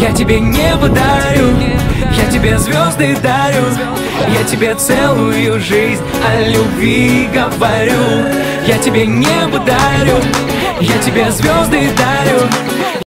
Я тебе небо дарю, я тебе звезды дарю, я тебе целую жизнь о любви говорю. Я тебе небо дарю, я тебе звезды дарю.